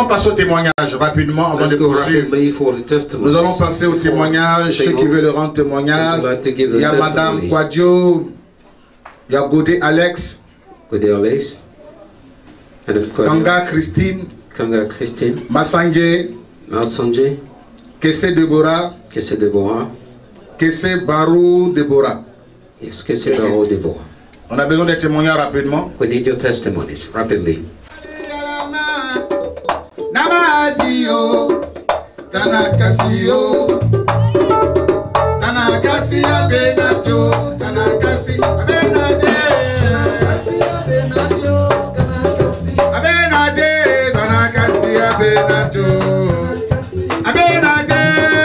allons passer au témoignage rapidement avant de poursuivre. Nous allons passer au témoignage. Ceux qui veulent rendre témoignage. Il y a Madame Kwadjo, il y a Godé Alex, Kanga Christine, Massangé, Kessé Deborah, Kessé Barou Deborah. On a besoin de témoignages rapidement. We need your testimonies rapidly. Namadio, Tanakasio, Tanakasia Benato, Tanakasi, Abenade, Abenade, Tanakasia Benato, Abenade.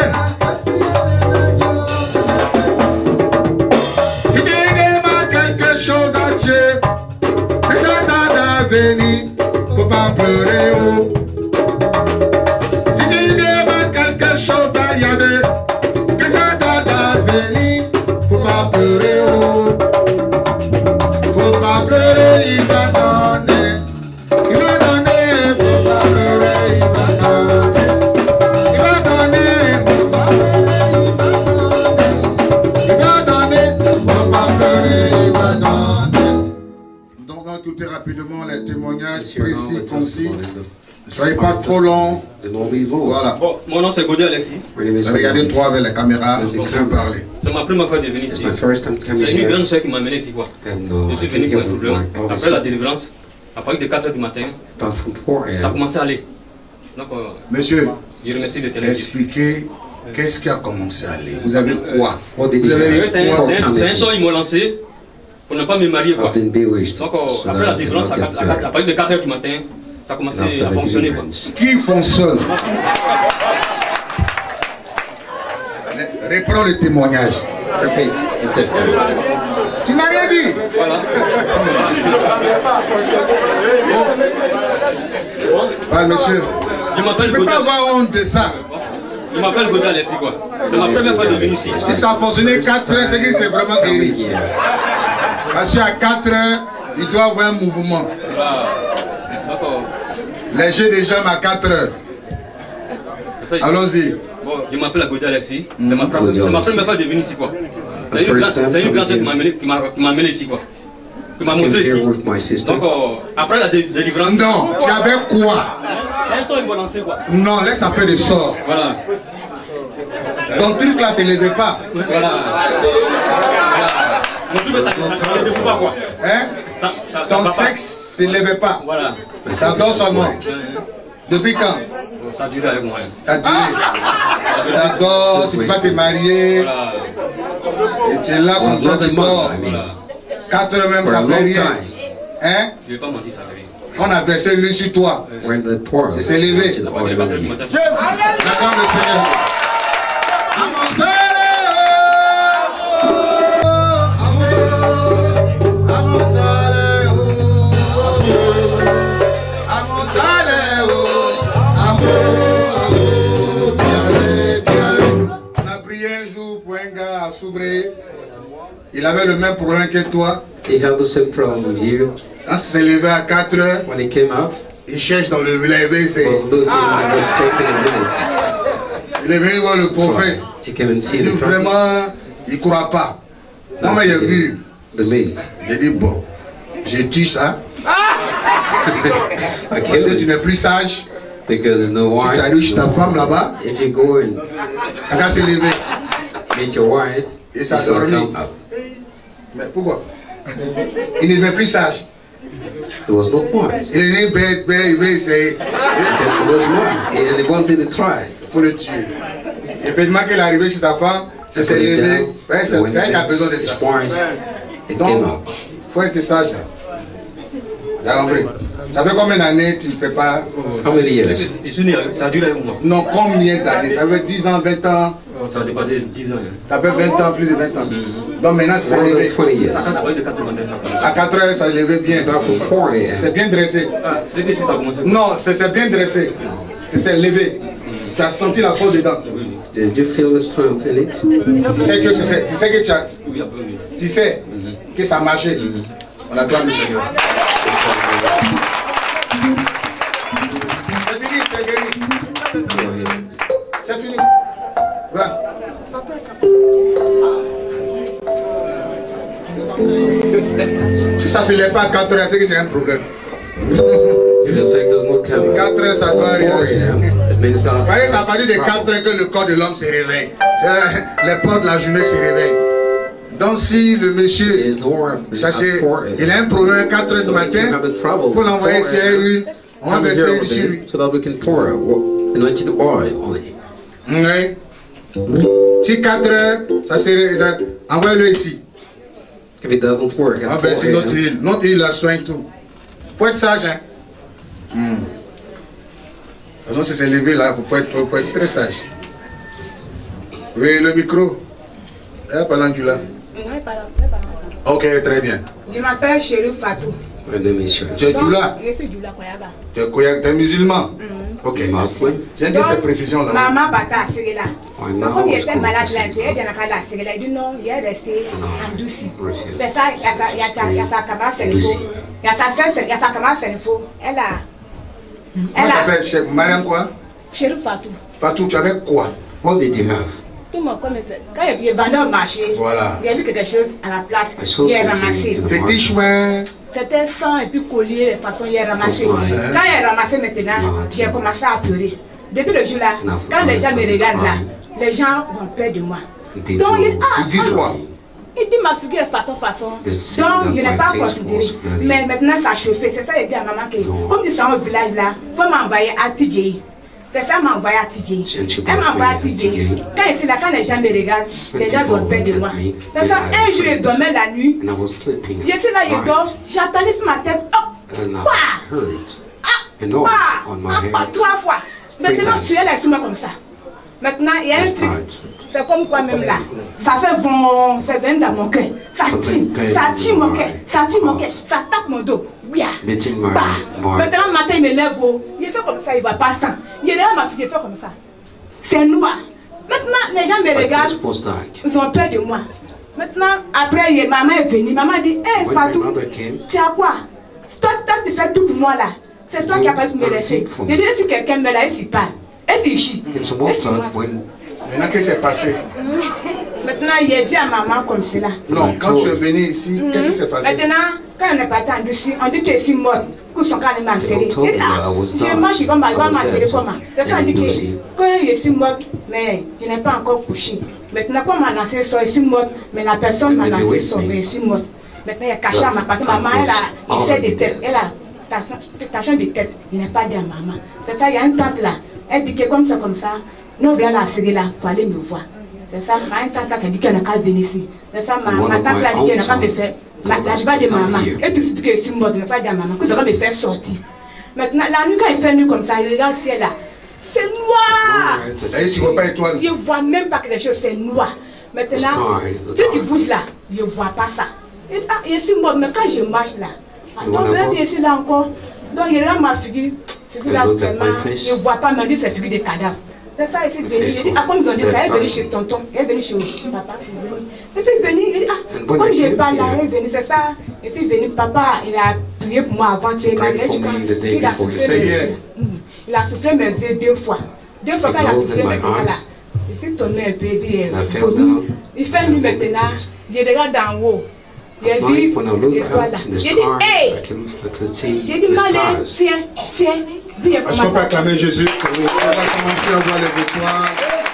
Si tu demandes quelque chose à Dieu, c'est ça d'avenir, faut pas pleurer. Rapidement les témoignages précis, concis. Ne soyez pas trop long. Voilà. Bon, mon nom c'est Godé Alexis. Regardez toi avec la caméra. Parler. C'est ma première fois de venir ici. C'est une grande soeur qui m'a amené ici quoi. Je suis venu pour un problème. Après la délivrance, à partir de 4 h du matin, ça a commencé à aller. Donc, monsieur, je remercie le téléphone. Expliquez qu'est-ce qui a commencé à aller. Vous avez quoi? C'est un son, ils m'ont lancé. Pour ne pas me marier quoi. Donc après la délivrance, à partir de 4 h du matin, ça a commencé à fonctionner quoi. Qui fonctionne? Reprends le témoignage. Tu n'as rien dit. Voilà. Ah, monsieur. Je m'appelle Godé. Tu ne peux pas avoir honte de ça. Je m'appelle Godé Alexis quoi. C'est ma première fois de venir ici. Si ça a fonctionné 4 h, c'est que c'est vraiment guéri. Parce qu'à 4 h, il doit avoir un mouvement. Les jeux des jambes à 4 h. Allons-y. Bon, je m'appelle Godé Alexis. C'est ma première fois de venir ici quoi. C'est une grande soeur qui m'a amené ici quoi. Qui m'a montré ici. Donc après la délivrance. Non, tu avais quoi? Un sort ils m'ont lancé quoi. Non, laisse un peu de sort. Voilà. Ton truc là, c'est ne levait pas. Voilà. Mon truc ça ne debout pas quoi. Hein? Ton sexe se levait pas. Voilà. Ça dort seulement. Depuis quand? Ça a duré avec moi. Ça a duré. Ça dort, tu peux pas te marier. Voilà. Et tu es là comme ça, tu dors. 4 h même, ça ne fait rien. Hein? Je ne vais pas mentir, ça ne fait rien. On a versé l'huile sur toi. C'est s'est levé. Jésus! Il avait le même problème que toi. He had the same problem with you. Quand il s'est levé à 4 h, when he came up, il cherche dans le village. Il est venu voir le prophèt. He came and see il dit the vraiment, il ne croit pas. Non, mais il a vu. J'ai dit bon, je tue ça. Parce que tu n'es plus sage. Because no wife. Si tu arrives chez ta femme là-bas, if you go and ça va se lever. Meet your wife. Et ça dormit. Mais pourquoi? Il n'est plus sage. He was not wise. Il est bête, il veut essayer. He was not. And he wanted to try. Il faut le tuer. Effectivement, qu'il est arrivé chez sa femme, ça s'est levé. C'est elle qui a besoin de ça. Donc, il faut être sage. T'as compris? Ça fait combien d'années tu ne fais pas? How many years? Ça a duré avec moi. Non, combien d'années? Ça fait 10 ans, 20 ans? Ça a dépassé 10 ans. Ça fait 20 ans, plus de 20 ans. Donc maintenant, ça s'est levé. À 4 h, ça s'est levé bien. C'est bien dressé. Non, c'est bien dressé. C'est levé. Tu as senti la peau dedans. Did you feel the strength in it? Tu sais que tu as. Tu sais que ça marchait. On acclame le Seigneur. C'est fini. Va. Si ça ne se lève pas à 4 heures, c'est que j'ai un problème. 4 heures, ça doit réagir. Vous voyez, ça a fallu de 4 heures que le corps de l'homme se réveille. Les portes de la journée se réveillent. Donc si le monsieur, sachez, il a un problème à 4 heures du matin, il faut l'envoyer sur lui. On va verser l'huile sur lui. Oui. Si 4 heures, ça se réveille, envoie-le ici. If it doesn't work, on va verser notre huile. Notre huile la soigne tout. Il faut être sage, hein. De toute façon, si c'est levé là, il faut être très sage. Oui, le micro. Pendant que tu l'as. Ok, très bien. Je m'appelle Chéri Fatou. Tu es Djoula? Je suis Djoula Koyaga. Tu es musulman? Ok. J'aime bien ces précisions là. Maman Bata Siri là. Comme il était malade là, il a dit non, il est resté endouci. Mais ça, il y a sa camarade Sénifo. Il y a sa soeur, il y a sa camarade Sénifo. Elle a. Tu t'appelles Mariam quoi? Chéri Fatou. Fatou, tu avais quoi? What did you have? Tout le monde comme fait. Quand il vendait au marché, voilà. Il a vu quelque chose à la place, il a ramassé. Fétiche, ouais. C'était sang et puis collier, de façon, il a ramassé. Quand il a ramassé maintenant, j'ai commencé à pleurer. Depuis le jour là, quand les gens me regardent là, les gens ont peur de moi. Donc ils disent quoi? Il dit ma figure de façon. Donc je n'ai pas considéré. Mais maintenant ça a chauffé. C'est ça qu'il dit à maman que comme ils sont au village là, il faut m'envoyer à TJ. C'est ça m'a envoyé à TJ. Elle m'a envoyé à TJ. Quand ici là, quand les gens me regardent, les gens ont peur de moi. C'est ça, un jour je dormais la nuit. Je suis là, je dors, j'attendais sur ma tête. Oh, 3 fois. Maintenant, tu es là sur moi comme ça. Maintenant, il y a un truc. C'est comme quoi même là. Ça fait bon, ça vient dans mon cœur. Ça tire mon cœur. Ça tape mon dos. Bien. Maintenant, le matin, il me lève. Il fait comme ça, il ne va pas ça. Il est là, ma fille, il fait comme ça. C'est noir. Maintenant, les gens me regardent. Ils ont peur de moi. Maintenant, après, maman est venue. Maman dit, hé, Fatou, tu as quoi? Toi, tu fais tout pour moi là. C'est toi qui as pas me laisser. Je dis, si quelqu'un me laisse, il parle. Elle dit, maintenant, qu'est-ce qui s'est passé? Maintenant, il a dit à maman comme cela. Non, quand tu es venu ici, qu'est-ce qui s'est passé? Maintenant, quand on est parti en Russie, on dit que je suis morte. Que son cas est enterré. Moi, je suis comme il va m'enterrer comment? On dit que quand je suis morte, mais je n'ai pas encore couché. Maintenant, comme ma lancée sort, je suis morte, mais la personne m'a lancé sort, mais je suis morte. Maintenant, il a caché à ma partie. Maman, elle a fait des têtes. Elle a tâchon de tête. Il n'est pas dit à maman. C'est ça, il y a une tante là. Elle dit que comme ça, nous venons la série là pour aller me voir. C'est ça, ma tante qui dit qu'elle n'a qu'à venir ici. C'est ça, ma tante là dit qu'elle n'a pas me faire. La joie de maman. Et tout ce que je suis morte, je ne pas dire à maman que je vais me faire sortir. Maintenant, la nuit, quand il fait nuit comme ça, il regarde le ciel là. C'est noir. Tu vois pas étoile. Je ne vois même pas quelque chose, c'est noir. Maintenant, ce qui bouge là, je ne vois pas ça. Je suis morte, mais quand je marche là, donc je suis là encore. Donc il regarde ma figure là vraiment, je ne vois pas, mais dit c'est figure de cadavre. C'est ça, il est venu. Il dit, ah, comme ils ont dit ça, elle est venue chez tonton, elle est venue chez papa. Je suis venu, il dit, ah, comme je parle là, elle est venue, c'est ça. Je suis venu, papa, il a prié pour moi avant, il a soufflé mes yeux 2 fois. 2 fois quand il a soufflé maintenant là. Je suis tombé un peu, il fait nuit maintenant, je regarde d'en haut. J'ai vu l'étoile là. J'ai dit, hey! J'ai dit, Malé, viens. Est-ce qu'on peut acclamer Jésus? On va commencer à voir les étoiles.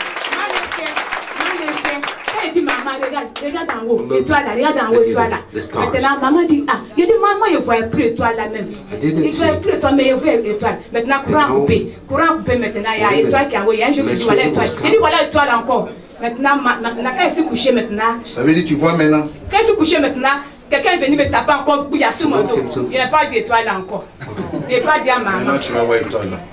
Elle dit, maman, regarde en haut, l'étoile là, regarde en haut, l'étoile là. Maintenant, maman dit, ah, j'ai dit, maman, je ne voyais plus l'étoile là même. Je ne voyais plus l'étoile, mais je voyais l'étoile. Maintenant, courant coupé maintenant, il y a l'étoile qui est en haut, il y a un jour qui dit, voilà l'étoile. J'ai dit, voilà l'étoile encore. Maintenant, quand je suis couché maintenant. Ça veut dire tu vois maintenant? Quand je suis couché maintenant, quelqu'un est venu me taper encore bouillir sur mon dos. Il n'a pas vu l'étoile là encore. Il n'a pas dit à maman. Maintenant tu vas voir l'étoile là.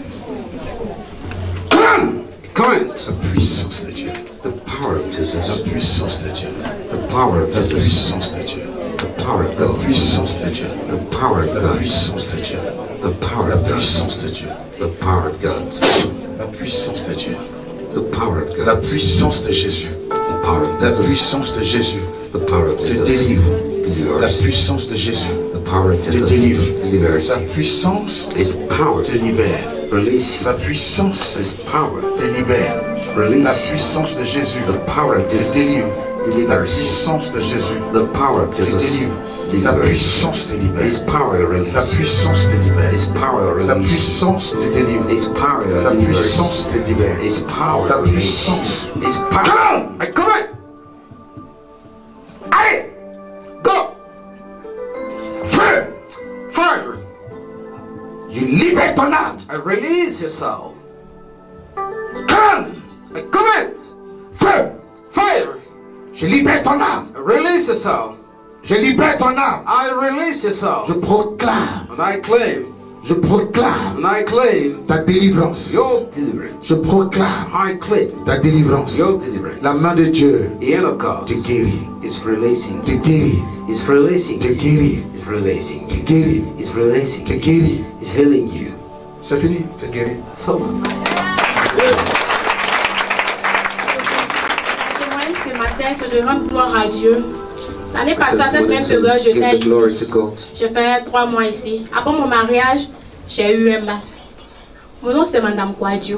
Quand la puissance de Dieu. The power of Jesus. La puissance de Dieu. The power of Jesus. La puissance de Dieu. The power of La God. puissance de Dieu. The power of La God. puissance de Dieu. The power La of God. puissance de Dieu. The power of God. La puissance de Dieu. The power of God. La puissance de Jésus. The power of La Jesus. puissance de Jésus The power of te Jesus. délivre. Delivers. La puissance de Jésus The te délivre. Sa puissance te libère. Sa puissance te libère. La puissance de Jésus te délivre. La puissance de Jésus te délivre. Sa puissance te libère. Sa puissance te libère. Sa puissance te délivre. Sa puissance te libère. Sa puissance. Come on! Allez! Go! Feu! Fire! You libère ton âme. I release your soul. Come! I command. Feu! Fire! Je libère ton âme. I release your soul. Je libère ton âme. I release your soul. Je proclame. And I claim. Je proclame. And I claim. Ta délivrance. Your deliverance. Je proclame. I claim. Ta délivrance. Your deliverance. La main de Dieu. The hand of God. Te guérit. Is releasing. Te guérit. Is releasing. Te guérit. Is releasing. Te guérit. Is releasing. Te guérit. Is healing you. C'est fini. Te guérit. So. Ce matin, c'est de rendre gloire à Dieu. L'année passée, à cette même période, j'étais ici. J'ai fait 3 mois ici. Après mon mariage, j'ai eu un mal. Mon nom c'est Madame Kouadio.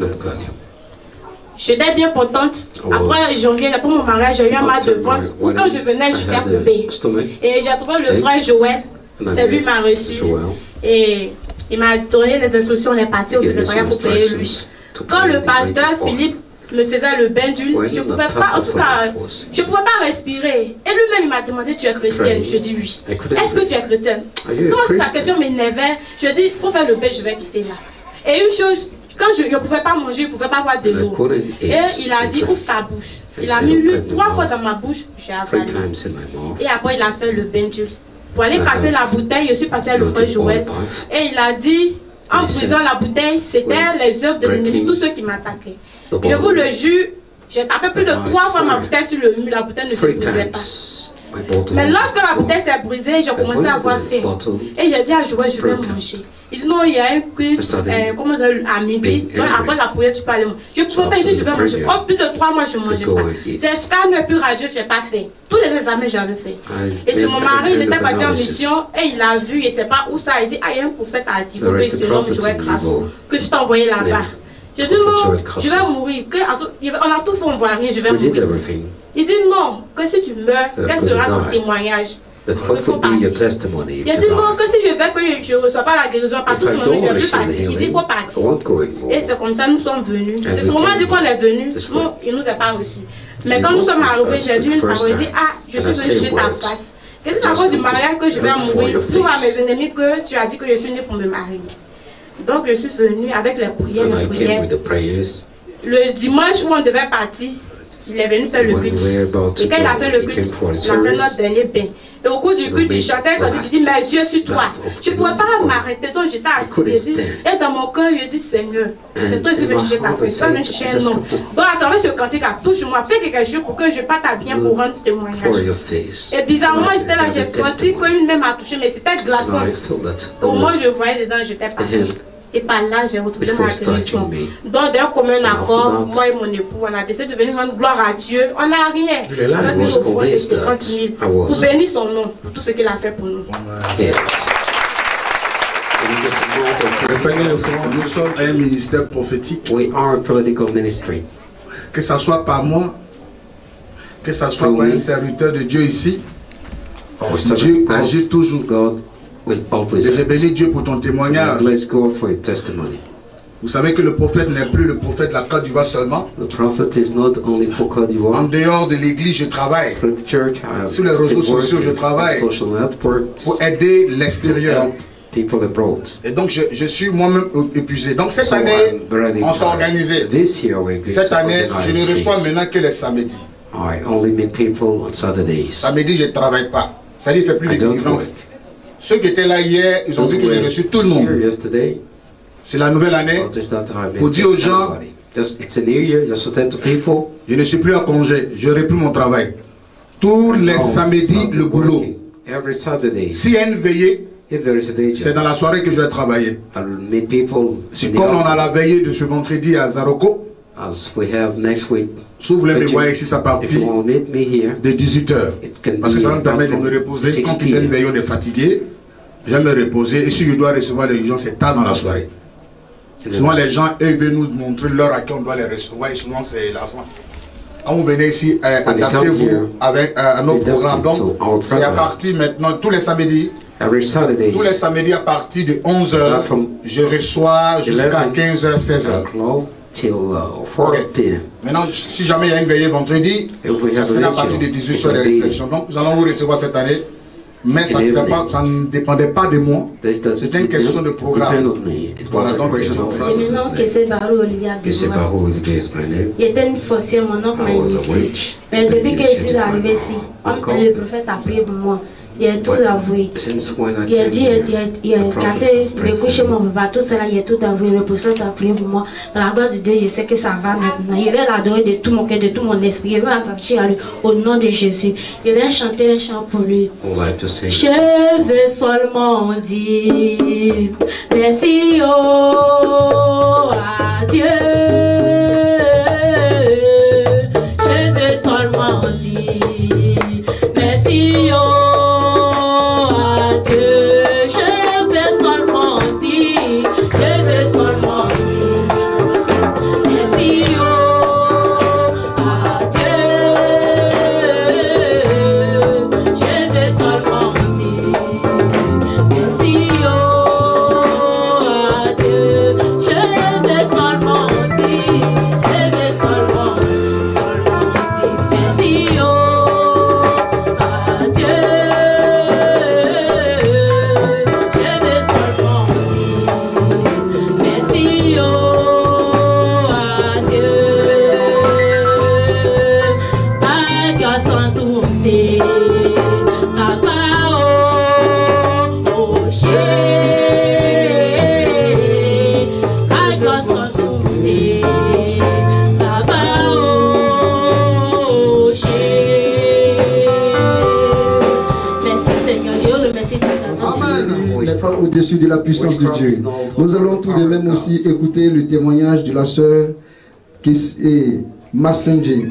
J'étais bien contente. Après janvier, après mon mariage, j'ai eu un mal de ventre. Quand je venais, je faisais bébé. Et j'ai trouvé le frère Joël. C'est lui qui m'a reçu. Et il m'a donné les instructions, on est parti au secrétariat pour payer lui. Quand le pasteur Philippe me faisait le bain d'huile, je ne pouvais pas, en tout cas, je ne pouvais pas respirer. Et lui-même, il m'a demandé, tu es chrétienne? Je dis oui. Est-ce que tu es chrétienne? Donc sa question m'énervait. Je dis, il faut faire le bain, je vais quitter là. Et une chose, quand je ne pouvais pas manger, je ne pouvais pas boire de l'eau. Et il a dit, ouvre ta bouche. Il a mis l'huile 3 fois dans ma bouche, j'ai avalé. Et après, il a fait le bain d'huile. Pour aller casser la bouteille, je suis partie à le frère Joël. Et il a dit, en brisant la bouteille, c'était les œuvres de l'ennemi, tous ceux qui m'attaquaient. Je vous le jure, j'ai tapé plus de 3 fois ma bouteille sur le mur, la bouteille ne se brisait pas. Mais lorsque la bouteille s'est brisée, j'ai commencé à avoir faim. Et j'ai dit à Joël, je vais manger. Il dit non, il y a un culte, comment dire, à midi. Donc après la prière, tu peux aller manger. Je ne pouvais pas, je dis, je vais manger. Oh, plus de 3 mois, je ne mangeais pas. C'est scanner plus radieux, je n'ai pas fait. Tous les examens, j'avais fait. Et c'est mon mari, il était parti en mission et il a vu, et c'est pas où ça. Il dit, ah, il y a un prophète à Ativo, et ce nom, Joël Crasso, que je t'ai envoyé là-bas. Je dis non, je vais mourir. On a tout fait, on ne voit rien, je vais mourir. Il dit non, que si tu meurs, quel sera ton témoignage? Il dit non, que si je veux que je ne reçois pas la guérison, par tout ce moment, je ne vais plus partir. Il dit il faut partir. Et c'est comme ça nous sommes venus. C'est sûrement dit qu'on est venus, non, il ne nous a pas reçus. Mais quand nous sommes arrivés, j'ai dit une parole, il dit ah, je suis venu chez ta face. Et c'est à cause du mariage que je vais mourir. Tout à mes ennemis que tu as dit que je suis né pour me marier. Donc je suis venue avec les prières, Le dimanche où on devait partir, il est venu faire le culte. Et quand il a fait le culte, il a fait notre dernier bain. Et au cours du culte, il chantait quand il dit mes yeux sur toi. Je ne pouvais pas m'arrêter, donc j'étais assise. Et dans mon cœur, je dis Seigneur, c'est toi qui veux chercher ta personne, je chercher un nom. Donc à travers ce cantique, touche-moi, fais quelque chose pour que je parte à bien pour rendre témoignage. Et bizarrement, j'étais là, j'ai senti qu'une main m'a touché, mais c'était glaçant. Au moins, je voyais dedans, j'étais partie. Et par là, j'ai retrouvé ma guérison. Donc, d'un commun accord, moi et mon époux, on a décidé de venir rendre gloire à Dieu. On n'a rien. On a mis au fond de 50 000 pour bénir son nom, pour tout ce qu'il a fait pour nous. Nous sommes un ministère prophétique. Que ce soit par moi, que ce soit par un serviteur de Dieu ici, Dieu agit toujours. Et j'ai béni Dieu pour ton témoignage. Vous savez que le prophète n'est plus le prophète de la Côte d'Ivoire seulement. En dehors de l'église, je travaille. Sur les réseaux sociaux, je travaille pour aider l'extérieur. Et donc, je suis moi-même épuisé. Donc, cette année, on s'est organisé. Cette année, je ne reçois maintenant que les samedis. Samedi, je ne travaille pas. Ça dit, il ne fait plus de délivrance. Ceux qui étaient là hier, ils ont vu que j'ai reçu tout le monde. C'est la nouvelle année. Pour dire aux gens, je ne suis plus en congé, je repris mon travail. Tous les samedis, le boulot. S'il y a une veillée, c'est dans la soirée que je vais travailler. Si comme on a la veillée de ce vendredi à Zaroko, si vous voulez me voir ici, ça partit de 18h. Parce que ça va me permettre de me reposer. Quand il y a une veillée, on est fatigué. j'aime me reposer. Et si je dois recevoir les gens, c'est tard dans la soirée. Souvent, les gens, eux, veulent nous montrer l'heure à qui on doit les recevoir. Et souvent, c'est la soirée. Quand vous venez ici, adaptez-vous avec un autre programme. Donc, c'est à partir maintenant, tous les samedis. Tous les samedis à partir de 11h, je reçois jusqu'à 15h, 16h. Okay. Maintenant, si jamais il y a une veillée vendredi, ça sera à partir de 18h les réceptions. Donc, nous allons vous recevoir cette année. Mais ça ne dépendait pas de moi. C'était une question de programme. Voilà, donc, il était une sorcière, mon oncle m'a initié. Mais depuis que je suis arrivé ici, le prophète a prié pour moi. Il a tout avoué. Il a dit, il a gardé le coucher, mon papa, tout cela, il a tout avoué. Le prophète a prié pour moi. Dans la gloire de Dieu, je sais que ça va maintenant. Je vais l'adorer de tout mon cœur, de tout mon esprit. Je vais m'attacher à lui au nom de Jésus. Je vais chanter un chant pour lui. Je veux seulement dire merci à Dieu. Je veux seulement dire merci au-dessus de la puissance de Dieu. Nous allons tout de même aussi écouter le témoignage de la sœur Massenger.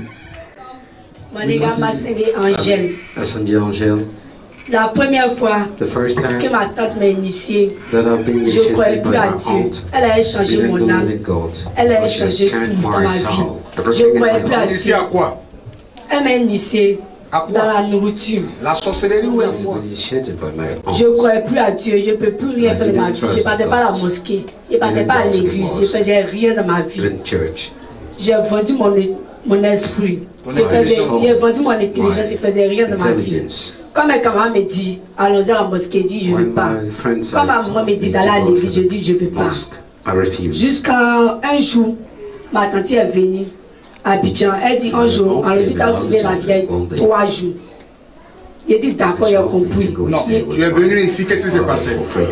Angèle. La première fois que ma tante m'a initié, je ne croyais plus à Dieu. Elle a changé mon âme. Elle a changé tout dans ma vie. Je ne croyais plus à Dieu. Elle m'a initié dans la nourriture. La sorcellerie ou la quoi? Je ne croyais plus à Dieu. Je ne peux plus rien faire de ma vie. Je ne partais pas à la mosquée. Je ne partais pas à l'église. Je ne faisais rien dans ma vie. J'ai vendu mon esprit. J'ai vendu mon intelligence. Je ne faisais rien dans ma vie. Quand mes camarades me disent, allons à la mosquée, je dis, je ne veux pas. Quand ma maman me dit d'aller à l'église, je dis, je ne veux pas. Jusqu'à un jour, ma tante est venue à Abidjan. Elle dit, un jour, allons-y, t'as sauvé la vieille 3 jours. J'ai dit, d'accord, il a compris. Non, tu es venu ici, qu'est-ce qui s'est passé?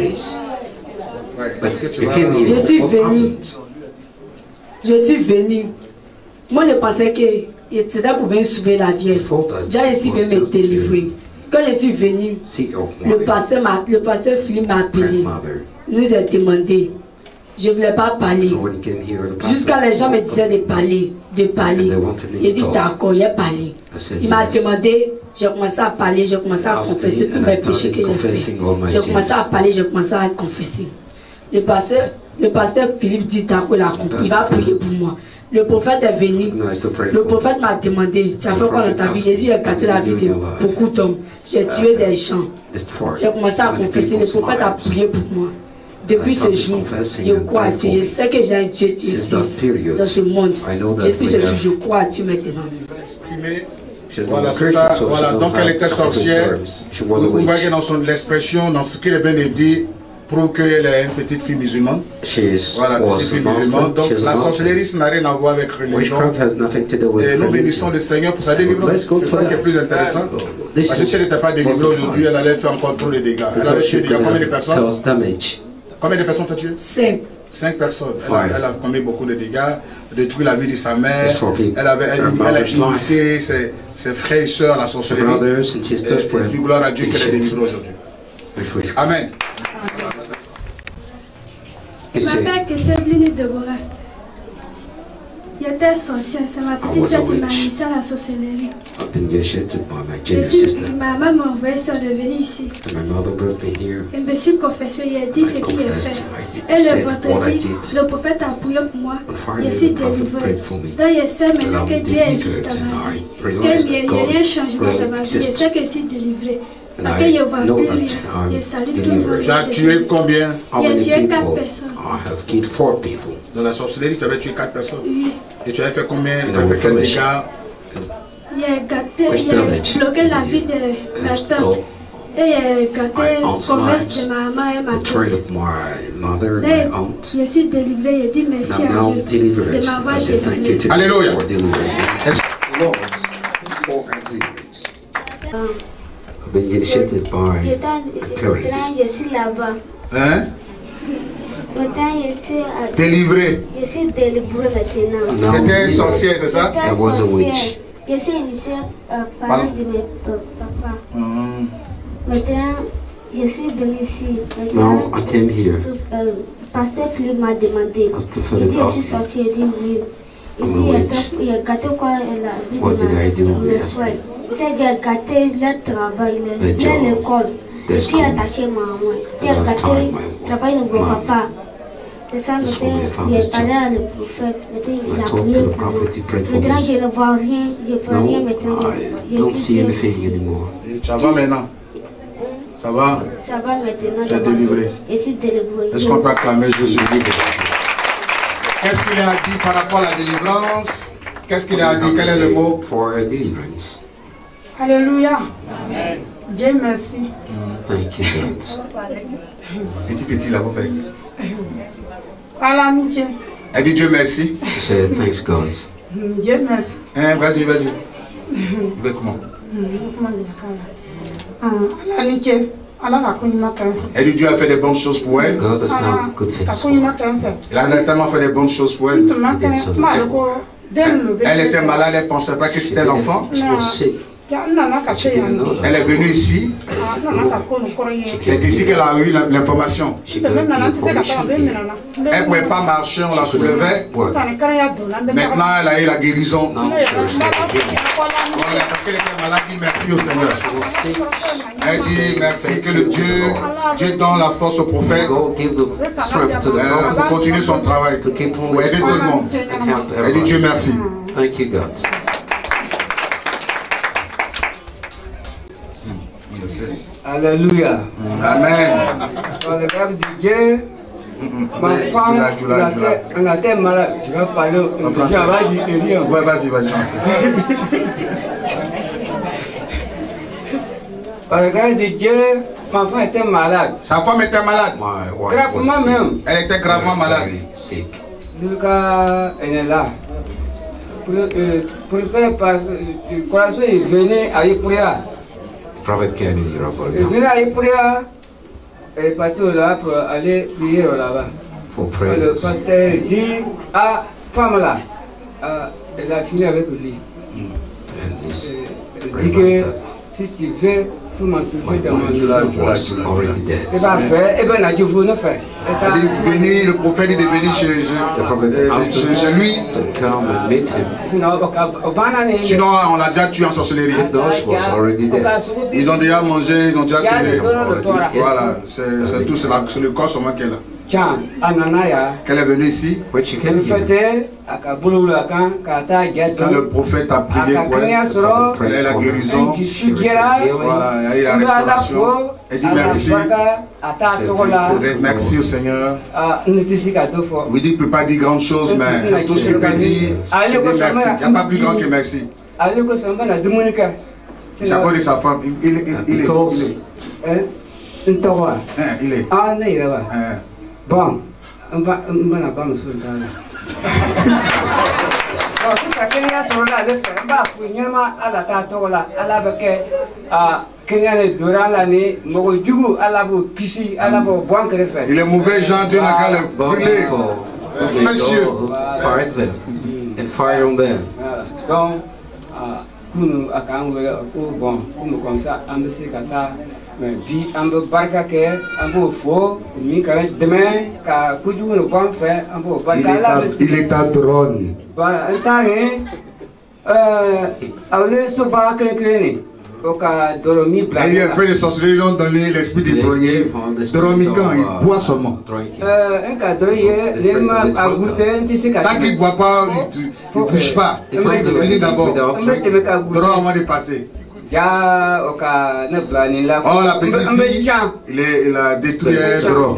Je suis venu. Moi, je pensais que c'était pour venir sauver la vieille. J'ai ici venu me délivrer. Quand je suis venu, le pasteur Philippe m'a appelé. Il nous a demandé. Je ne voulais pas parler. Jusqu'à les gens me disaient de parler. J'ai dit d'accord, il a parlé. Il m'a demandé, j'ai commencé à parler, j'ai commencé à confesser tous mes péchés que j'ai fait. J'ai commencé à parler, j'ai commencé à confesser. Le pasteur Philippe dit d'accord, il a compris, il va prier pour moi. Le prophète est venu. Le prophète m'a demandé, tu as fait quoi dans ta vie? J'ai dit, j'ai gâté la vie de beaucoup d'hommes. J'ai tué des gens. J'ai commencé à confesser. Le prophète a prié pour moi. Depuis ce jour, je crois à Dieu. Je sais que j'ai un Dieu ici, dans ce monde. Depuis ce jour, je crois à Dieu maintenant. Voilà, c'est ça. Voilà, donc elle était sorcière. Vous voyez dans son l'expression, dans ce qu'il vient de dire, prouve qu'elle est une petite fille musulmane. Voilà, petite fille musulmane. Donc la sorcellerie, ça n'a rien à voir avec religion. Et nous bénissons le Seigneur pour sa délivrance. C'est ça qui est plus intéressant. Parce que si elle n'était pas délivrée aujourd'hui, elle allait faire encore tous les dégâts. Elle avait tué combien de personnes? Combien de personnes t'as tué? 5 personnes. Elle a commis beaucoup de dégâts, détruit la vie de sa mère. Elle a initié ses frères et sœurs à la sorcellerie. Et puis gloire à Dieu qu'elle est délivrée aujourd'hui. Amen. Je m'appelle Kesseblini Deborah. J'étais sorcière, c'est ma petite sœur qui m'a mis à la sorcellerie. Ma maman m'a envoyé sur de venir ici. Et me suis confessé, il a dit ce qu'il a fait. Et le vendredi, le prophète a prié pour moi. Je suis délivré. Donc je sais maintenant que Dieu existe dans ma vie. Qu'il y a un changement dans ma vie. Je sais que je suis délivré. Parce que je ne vois plus rien. Je salue tout le monde. Tu as tué combien? J'ai tué 4 personnes. Dans la sorcellerie, tu avais tué 4 personnes. Oui. Et tu avais fait combien? Tu avais fait quel dégât? J'ai bloqué la vie de ma soeur. Et j'ai gâté le commerce de ma maman et ma tante. Et je suis délivré. Je dis merci à Dieu de m'avoir délivré. Alléluia. Je suis là-bas. Hein? Délivré. Je suis délivré maintenant. Tu étais sorcière, c'est ça? Je suis initiée par de mes papas. Maintenant, je suis venu ici. Now I came here. Pasteur Philippe m'a demandé. Il dit, je suis sorti. Il dit oui. Il dit, il a gâté quoi la vie de ma soeur. Il s'est dit, il a gâté le travail, l'école. Et puis il a attaché maman. Il a gâté le travail de mon papa. C'est ça, maintenant, il a parlé à le prophète. Maintenant, il a prié pour moi. Maintenant, je ne vois rien. Je ne vois rien maintenant. Ça va maintenant? Ça va? Ça va maintenant. Tu es délivré. Je suis délivré. Est-ce qu'on peut acclamer Jésus? Qu'est-ce qu'il a dit par rapport à la délivrance? Qu'est-ce qu'il a dit? Quel est le mot? For a deliverance. Alléluia. Amen. Dieu merci. Thank you, God. Petit là, vous faites. Alléluia. Elle dit Dieu merci. Say thanks, God. Dieu merci. Hein, vas-y, vas-y. Avec moi. Elle dit Dieu a fait des bonnes choses pour elle. God has done good things for her. Il a tellement fait des bonnes choses pour elle. Elle était malade, elle ne pensait pas que c'était l'enfant. Elle est venue ici. C'est ici qu'elle a eu l'information. Elle ne pouvait pas marcher, on la soulevait. Maintenant, elle a eu la guérison. Parce qu'elle était malade, elle dit merci au Seigneur. Elle dit merci que le Dieu donne la force au prophète pour continuer son travail, pour aider tout le monde. Elle dit Dieu merci. Thank you, God. Alléluia. Amen. Dans le rêve de Dieu, ma femme, on a été malade. Je vais parler en français. Ouais, vas-y, vas-y. Par le rêve de Dieu, ma femme était malade. Sa femme était malade. Gravement même. Elle était gravement malade. Lucas, elle est là. Pour faire passer, le corazon est venu à Ypria. Prophet Kennedy, il venait à Ypria, elle est partie là pour aller prier là-bas. Le pasteur dit à femme là, elle a fini avec lui. Elle dit que si tu veux, tu m'entourer dans mon vie. C'est pas fait, et bien, Dieu vous ne fait. Venir, le prophète est venu chez lui. Sinon, on l'a déjà tué en sorcellerie. Ils ont déjà mangé, ils ont déjà tué. Voilà, c'est tout, c'est le corps seulement qu'elle a. Qu'elle est venue ici. Quand le prophète a prié pour elle, elle a la guérison. Voilà, il a la restauration. Elle dit merci. Merci au Seigneur. Oui, il ne peut pas dire grand chose, mais tout ce qu'il peut dire, c'est dire merci. Il n'y a pas plus grand que merci. Il s'appelle de sa femme. Il est. Bon, on va pas me soulever. Bon, si ça Kenya sur là, le fait, on va finir à la tatola, à la baquette, à Kenya le Dora l'année, mon Djougou, à la boue, Pissi, à la boue, bon que le fait. Il est mauvais gens, Dieu n'a qu'à le brûler. Monsieur. Fire them. And fire on them. Donc, nous, à quand on bon, comme ça, on me sait qu'à mais bi un peu barka que un peu faux mi quand demain ka kuju no bon fait un peu barka là il est à drone ba antane awle so ba clé il a fait les sorcelleries, ils ont donné l'esprit du grenier. Doromican, il boit seulement. Tant qu'il ne boit pas, il ne bouge pas. Il faut finir d'abord. Dorom avant de passer. Oh, la petite fille, il a détruit Dorom.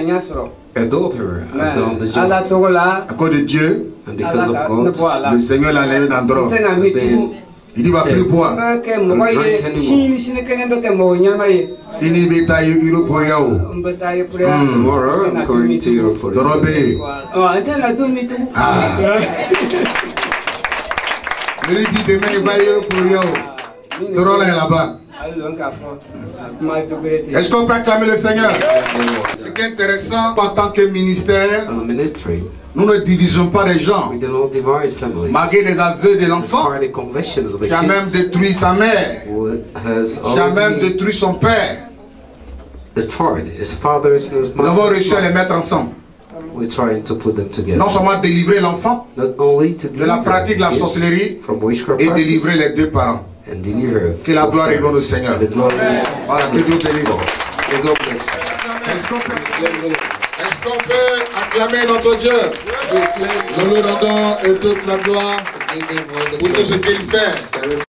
À cause de Dieu, le Seigneur l'a enlevé dans Dorom. Il dit va plus boire. Sini beta yuro boyao. Tomorrow I'm going to Europe for Dorobe. Il dit demain il va Europe pour Yao. Dorola est là-bas. Est-ce qu'on peut acclamer le Seigneur? Ce qui est intéressant en tant que ministère, nous ne divisons pas les gens. Malgré les aveux de l'enfant, qui a même détruit sa mère, qui a même détruit son père. Nous avons réussi à les mettre ensemble. Non seulement délivrer l'enfant de la pratique de la sorcellerie et délivrer les deux parents. Que la gloire revienne au Seigneur. Voilà, que Dieu bénisse. Est-ce qu'on peut acclamer notre Dieu? Nous lui rendons toute la gloire pour tout ce qu'il fait.